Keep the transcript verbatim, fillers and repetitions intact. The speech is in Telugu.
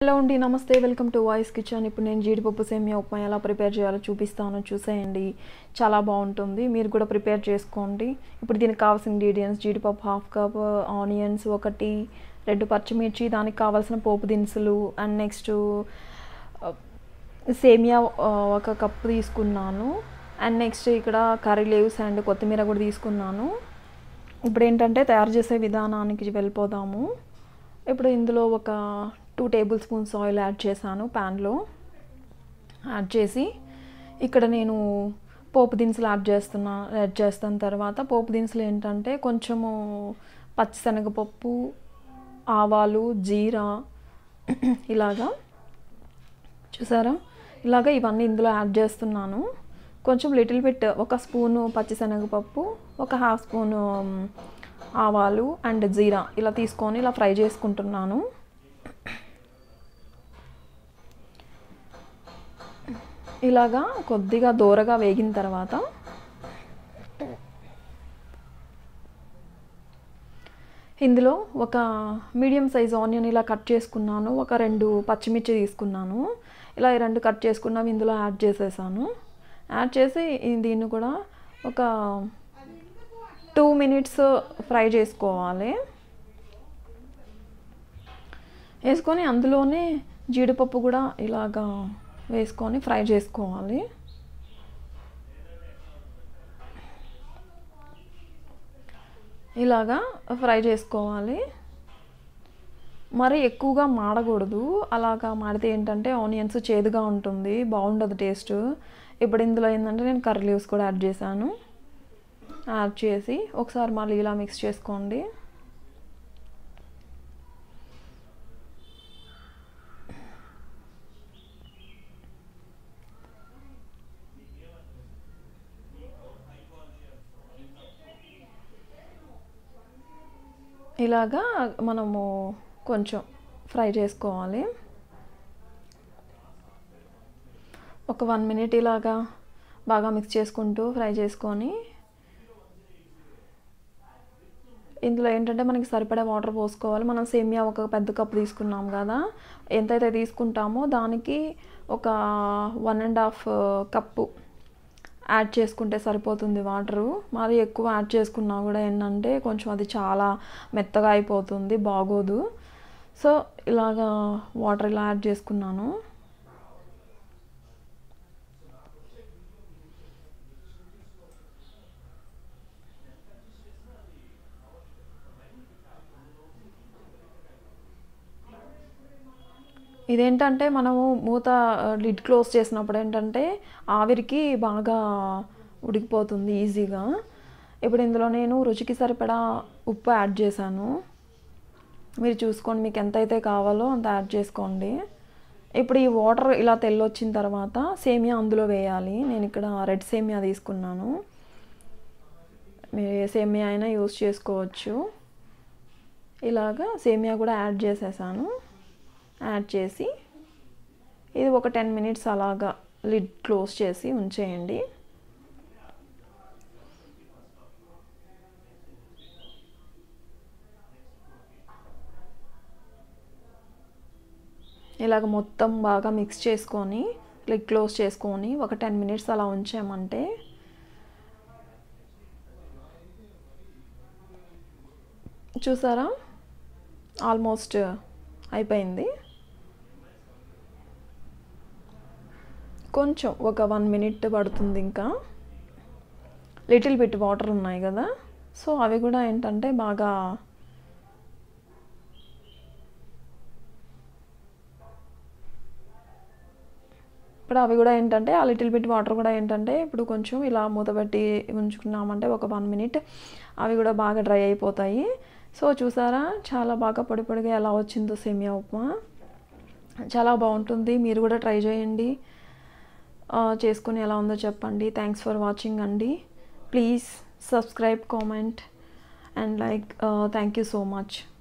హలో అండి, నమస్తే. Welcome to voice kitchen. ఇప్పుడు నేను జీడిపప్పు సేమియా ఉప్మా ఎలా ప్రిపేర్ చేయాలో చూపిస్తాను, చూసేయండి. చాలా బాగుంటుంది, మీరు కూడా ప్రిపేర్ చేసుకోండి. ఇప్పుడు దీనికి కావాల్సిన ఇంగ్రీడియంట్స్: జీడిపప్పు హాఫ్ కప్, ఆనియన్స్ ఒకటి, రెండు పచ్చిమిర్చి, దానికి కావాల్సిన పోపు దినుసులు, అండ్ నెక్స్ట్ సేమియా ఒక కప్పు తీసుకున్నాను. అండ్ నెక్స్ట్ ఇక్కడ కర్రీ లీవ్స్ అండ్ కొత్తిమీర కూడా తీసుకున్నాను. ఇప్పుడు ఏంటంటే తయారు చేసే విధానానికి వెళ్ళిపోదాము. ఇప్పుడు ఇందులో ఒక two tablespoons oil add చేశాను ప్యాన్లో. యాడ్ చేసి ఇక్కడ నేను పోపు దినుసులు యాడ్ చేస్తున్నా యాడ్ చేస్తాను తర్వాత పోపు దినుసులు ఏంటంటే కొంచెము పచ్చిశనగపప్పు, ఆవాలు, జీరా, ఇలాగా చూసారా, ఇలాగ ఇవన్నీ ఇందులో యాడ్ చేస్తున్నాను. కొంచెం లిటిల్ బిట్, ఒక స్పూను పచ్చిశనగపప్పు, ఒక హాఫ్ స్పూను ఆవాలు అండ్ జీరా ఇలా తీసుకొని ఇలా ఫ్రై చేసుకుంటున్నాను. ఇలాగా కొద్దిగా దోరగా వేగిన తర్వాత ఇందులో ఒక మీడియం సైజ్ ఆనియన్ ఇలా కట్ చేసుకున్నాను. ఒక రెండు పచ్చిమిర్చి తీసుకున్నాను. ఇలా ఈ రెండు కట్ చేసుకున్నాము, ఇందులో యాడ్ చేసేసాను. యాడ్ చేసి దీన్ని కూడా ఒక టూ మినిట్స్ ఫ్రై చేసుకోవాలి. వేసుకొని అందులోనే జీడిపప్పు కూడా ఇలాగా వేసుకొని ఫ్రై చేసుకోవాలి. ఇలాగా ఫ్రై చేసుకోవాలి. మరి ఎక్కువగా మాడకూడదు. అలాగా మాడితే ఏంటంటే ఆనియన్స్ చేదుగా ఉంటుంది, బాగుండదు టేస్ట్. ఇప్పుడు ఇందులో ఏంటంటే నేను కర్రీ లీవ్స్ కూడా యాడ్ చేశాను. యాడ్ చేసి ఒకసారి మళ్ళీ ఇలా మిక్స్ చేసుకోండి. ఇలాగా మనము కొంచెం ఫ్రై చేసుకోవాలి. ఒక వన్ మినిట్ ఇలాగా బాగా మిక్స్ చేసుకుంటూ ఫ్రై చేసుకొని ఇందులో ఏంటంటే మనకి సరిపడే వాటర్ పోసుకోవాలి. మనం సేమియా ఒక పెద్ద కప్పు తీసుకున్నాం కదా, ఎంతైతే తీసుకుంటామో దానికి ఒక one and half cup add చేసుకుంటే సరిపోతుంది వాటరు. మరి ఎక్కువ యాడ్ చేసుకున్నా కూడా ఏంటంటే కొంచెం అది చాలా మెత్తగా అయిపోతుంది, బాగోదు. సో ఇలాగా వాటర్ ఇలా యాడ్ చేసుకున్నాను. ఇదేంటంటే మనము మూత లిడ్ క్లోజ్ చేసినప్పుడు ఏంటంటే ఆవిరికి బాగా ఉడికిపోతుంది ఈజీగా. ఇప్పుడు ఇందులో నేను రుచికి సరిపడా ఉప్పు యాడ్ చేశాను. మీరు చూసుకోండి, మీకు ఎంతైతే కావాలో అంత యాడ్ చేసుకోండి. ఇప్పుడు ఈ వాటర్ ఇలా తెల్లొచ్చిన తర్వాత సేమియా అందులో వేయాలి. నేను ఇక్కడ రెడ్ సేమియా తీసుకున్నాను, మీరు ఏ సేమియా అయినా యూస్ చేసుకోవచ్చు. ఇలాగా సేమియా కూడా యాడ్ చేసేసాను. యాడ్ చేసి ఇది ఒక టెన్ మినిట్స్ అలాగా లిడ్ క్లోజ్ చేసి ఉంచేయండి. ఇలాగ మొత్తం బాగా మిక్స్ చేసుకొని లిడ్ క్లోజ్ చేసుకొని ఒక టెన్ మినిట్స్ అలా ఉంచామంటే చూసారా ఆల్మోస్ట్ అయిపోయింది. కొంచెం ఒక వన్ మినిట్ పడుతుంది. ఇంకా లిటిల్ బిట్ వాటర్ ఉన్నాయి కదా, సో అవి కూడా ఏంటంటే బాగా ఇప్పుడు అవి కూడా ఏంటంటే ఆ లిటిల్ బిట్ వాటర్ కూడా ఏంటంటే ఇప్పుడు కొంచెం ఇలా మూత పెట్టి ఉంచుకున్నామంటే ఒక వన్ మినిట్ అవి కూడా బాగా డ్రై అయిపోతాయి. సో చూసారా చాలా బాగా పొడి పొడిగా ఎలా వచ్చిందో సేమియా ఉప్మా, చాలా బాగుంటుంది. మీరు కూడా ట్రై చేయండి, చేసుకుని ఎలా ఉందో చెప్పండి. థ్యాంక్స్ ఫర్ వాచింగ్ అండి. Please subscribe, comment and like. Thank you so much.